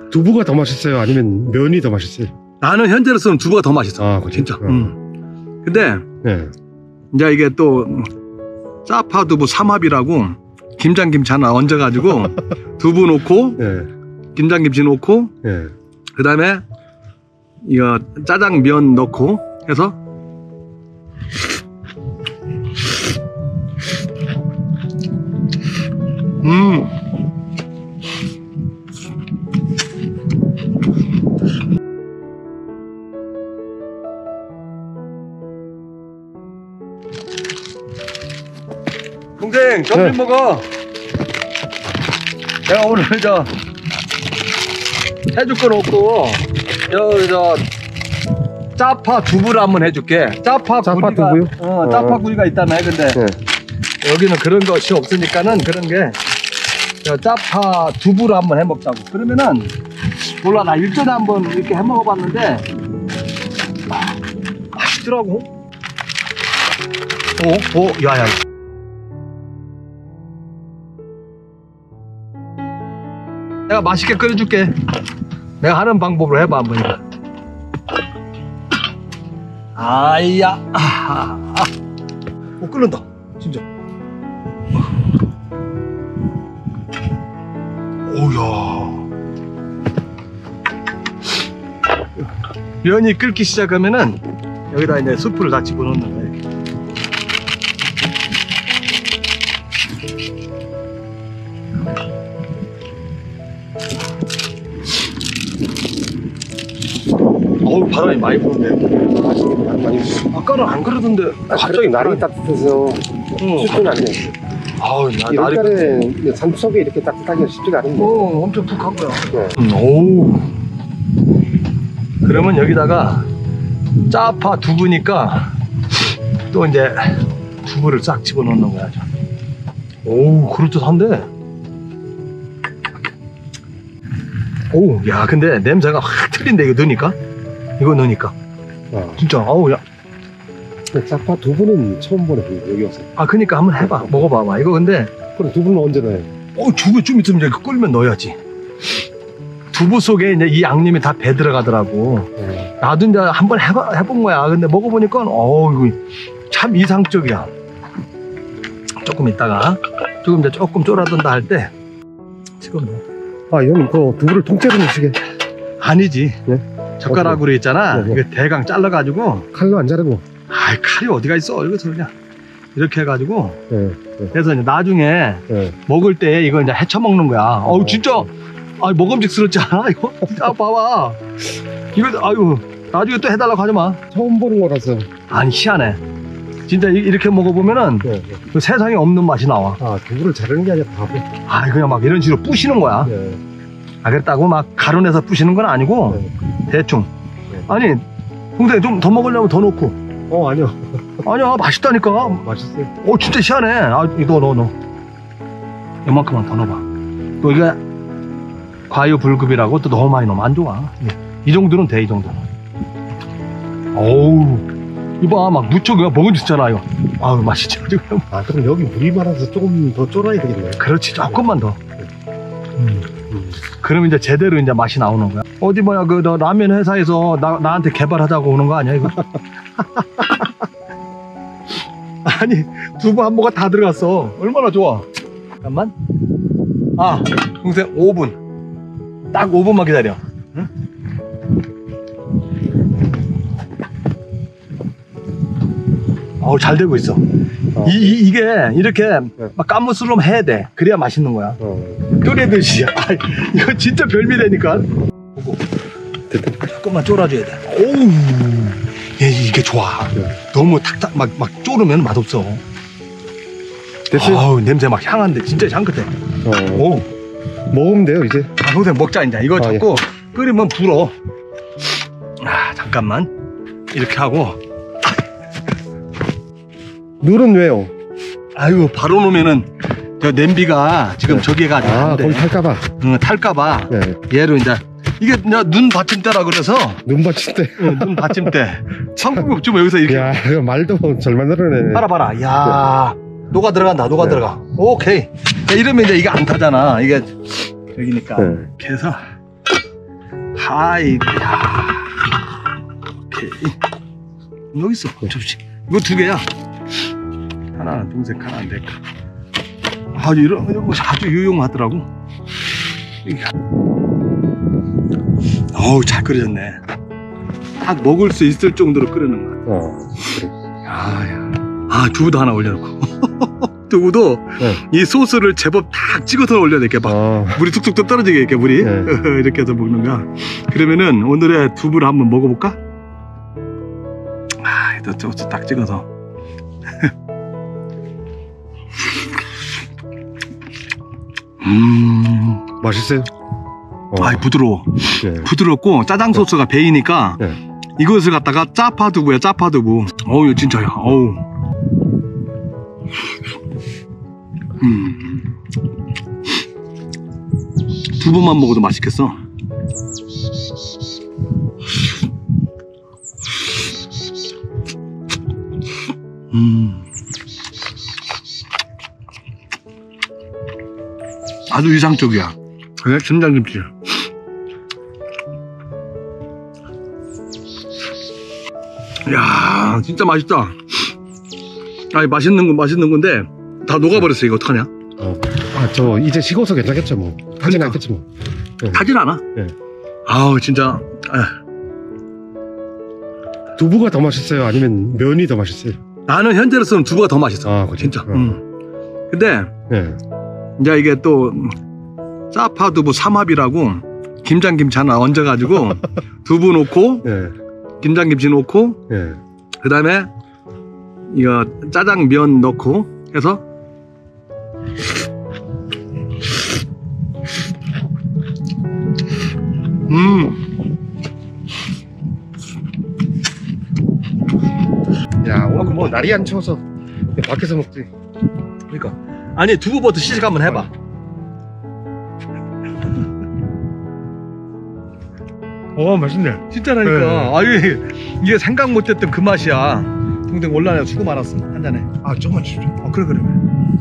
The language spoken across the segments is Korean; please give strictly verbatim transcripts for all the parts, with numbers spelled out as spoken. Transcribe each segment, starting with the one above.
두부가 더 맛있어요? 아니면 면이 더 맛있어요? 나는 현재로서는 두부가 더 맛있어. 아, 그래? 진짜. 어. 음. 근데 네. 이제 이게 또 짜파 두부 삼합이라고 김장김치 하나 얹어가지고 두부 넣고 네. 김장김치 넣고 네. 그 다음에 이거 짜장면 넣고 해서 음 동생 점심 네. 먹어. 내가 오늘 저 해줄 건 없고 저 저 짜파 두부를 한번 해줄게. 짜파, 짜파 구이가, 두부요? 어, 짜파 어. 구이가 있다며. 근데 네. 여기는 그런 것이 없으니까는 그런 게 저 짜파 두부를 한번 해 먹자고. 그러면은 몰라, 나 일전에 한번 이렇게 해 먹어봤는데 아, 맛있더라고. 오, 오, 야야. 내가 맛있게 끓여줄게. 내가 하는 방법으로 해봐 한번 이거. 아이야. 아, 아. 오, 끓는다 진짜. 오야. 면이 끓기 시작하면은 여기다 이제 수프를 다 집어넣는 거야. 어우, 바람이 많이 부는데. 아까는 안 그러던데 갑자기 날이 바람이- 따뜻해서 어. 쉽지는 않네요. 아우, 나, 날이 이럴때는 산속에 이렇게 따뜻하기가 쉽지가 않은데. 어, 엄청 푹한 거야. 네. 음, 오. 그러면 여기다가 짜파 두부니까 또 이제 두부를 싹 집어넣는 거야. 오, 그럴듯한데. 오, 야, 근데 냄새가 확 틀린데 이거 넣으니까? 이거 넣으니까 아, 진짜. 아우, 야. 짜파 두부는 처음 보네, 여기 와서. 아, 그니까 한번 해봐. 먹어봐봐. 이거 근데 그럼 두부는 언제 넣어요? 어, 두부 좀 있으면 이제 끓이면 넣어야지. 두부 속에 이제 이 양념이 다 배 들어가더라고. 네. 나도 이제 한번 해봐, 해본 거야. 근데 먹어보니까, 어, 이거 참 이상적이야. 조금 있다가, 조금 이제 조금 쫄아든다 할 때, 지금 뭐. 아, 형님, 그 두부를 통째로 넣으시게. 아니지. 네? 젓가락으로 있잖아. 네, 네. 이거 대강 잘라가지고, 칼로 안 자르고. 아이, 칼이 어디가 있어. 이거 그냥. 이렇게 해가지고, 네. 네. 그래서 이제 나중에 네. 먹을 때 이거 이제 헤쳐 먹는 거야. 어우, 진짜, 아, 먹음직스럽지 않아? 이거? 아, 봐봐. 이거, 아유, 나중에 또 해달라고 하지 마. 처음 보는 거라서. 아니, 희한해. 진짜 이- 이렇게 먹어보면은 네. 네. 그 세상에 없는 맛이 나와. 아, 두부를 자르는 게 아니라 바보. 아, 그냥 막 이런 식으로 부시는 거야. 네. 아, 그랬다고 막 가루내서 부시는 건 아니고, 네. 대충. 네. 아니, 동생 좀 더 먹으려면 더 넣고. 어, 아니요. 아니야, 맛있다니까. 맛있어요. 어, 진짜 희한해. 아, 이거 넣어, 넣어. 이만큼만 더 넣어봐. 또 이게 과유불급이라고 또 너무 많이 넣으면 안 좋아. 이 정도는 돼, 이 정도는. 어우, 이봐, 막 무쳐 그냥 먹어주잖아, 이거. 아우, 맛있지, 지금. 아, 그럼 여기 물이 많아서 조금 더 쫄아야 되겠네요. 그렇지, 조금만 더. 음. 음. 그러면 이제 제대로 이제 맛이 나오는 거야. 어디 뭐야, 그, 너 라면 회사에서 나, 나한테 개발하자고 오는 거 아니야, 이거? 아니, 두부 한 모가 다 들어갔어. 얼마나 좋아. 잠깐만. 아, 동생, 오 분. 딱 오 분만 기다려. 응? 어우, 잘 되고 있어. 어. 이, 이, 이게 이렇게 막 까무스름 해야 돼. 그래야 맛있는 거야. 어. 끓이듯이. 아, 이거 진짜 별미라니까. 보고. 조금만 쫄아줘야 돼. 오우. 얘, 이게 좋아. 네. 너무 탁탁, 막, 막 졸으면 맛없어. 됐어요? 아우, 냄새 막 향한데. 진짜 향긋해. 어. 오. 먹으면 돼요, 이제. 아, 동생 먹자, 이제. 이거 아, 자꾸 끓이면 불어. 아, 잠깐만. 이렇게 하고. 물은 왜요? 아유, 바로 놓으면은, 저 냄비가 지금 네. 저기가 아직 아, 안 돼. 거기 탈까봐. 응, 탈까봐. 네. 얘로 이제. 이게 그냥 눈 받침대라 그래서. 눈 받칠 때. 응, 눈 받침대. 한국 좀 여기서 이렇게. 야, 이거 말도 잘 만들어내네. 봐라, 봐라. 야 녹아 들어간다, 녹아 네. 들어가. 오케이. 야, 이러면 이제 이게 안 타잖아. 이게 여기니까. 네. 이렇게 해서 아이, 야. 오케이. 여기 있어, 접시. 이거 두 개야. 하나는 동생, 하나는 내 거. 아주 이런, 이런 것이 아주 유용하더라고. 이게. 어우, 잘 끓여졌네. 딱 먹을 수 있을 정도로 끓이는 거야. 어, 그래. 아, 야. 아, 두부도 하나 올려놓고. 두부도 네. 이 소스를 제법 딱 찍어서 올려야 돼. 이렇게 막 아, 물이 툭툭 떨어지게 이렇게 물이. 네. 이렇게 해서 먹는 거야. 그러면은 오늘의 두부를 한번 먹어볼까? 아, 이 소스 딱 찍어서. 음, 맛있어요? 어, 아, 부드러워. 네. 부드럽고 짜장 소스가 배이니까 네. 이것을 갖다가 짜파두부야, 짜파두부. 어우, 이거 진짜야. 어우. 음. 두부만 먹어도 맛있겠어. 음. 아주 이상적이야. 그래, 김장김치. 야, 진짜 맛있다. 아니, 맛있는 건 맛있는 건데 다 녹아버렸어. 이거 어떡하냐? 어. 아, 저 이제 식어서 괜찮겠죠, 뭐. 타진 않겠지, 뭐. 네. 타진 않아. 네. 아우, 진짜. 아, 두부가 더 맛있어요? 아니면 면이 더 맛있어요? 나는 현재로서는 두부가 더 맛있어. 아, 그래? 진짜. 어. 음. 근데 네. 이제 이게 또 짜파두부 삼합이라고 김장김치 하나 얹어가지고 두부 넣고 네. 김장김치 넣고 네. 그 다음에 이거 짜장면 넣고 해서 음. 야, 오늘 뭐 날이 안 추워서 밖에서 먹지. 그러니까 아니 두부부터 시식 한번 해봐. 어, 맛있네. 진짜라니까. 네. 아유, 이게 생각 못했던 그 맛이야. 동생 올라내 수고 많았어. 한 잔에. 아, 조금만 주십시오. 어, 그래, 그래.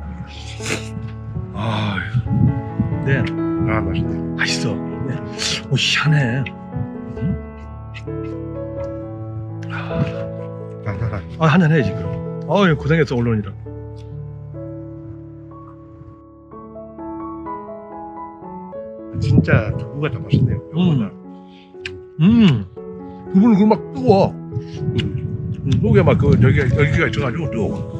아, 네. 아, 맛있네. 맛있어. 네. 오, 희한해. 아, 아, 아, 한 잔 해야지, 그럼. 아유, 고생했어, 언론이라. 진짜 두부가 더 맛있네요. 음. 음. 두부는 그막 뜨거워. 음. 속에 막 그, 여기가, 여기가 있어가지고 뜨거워.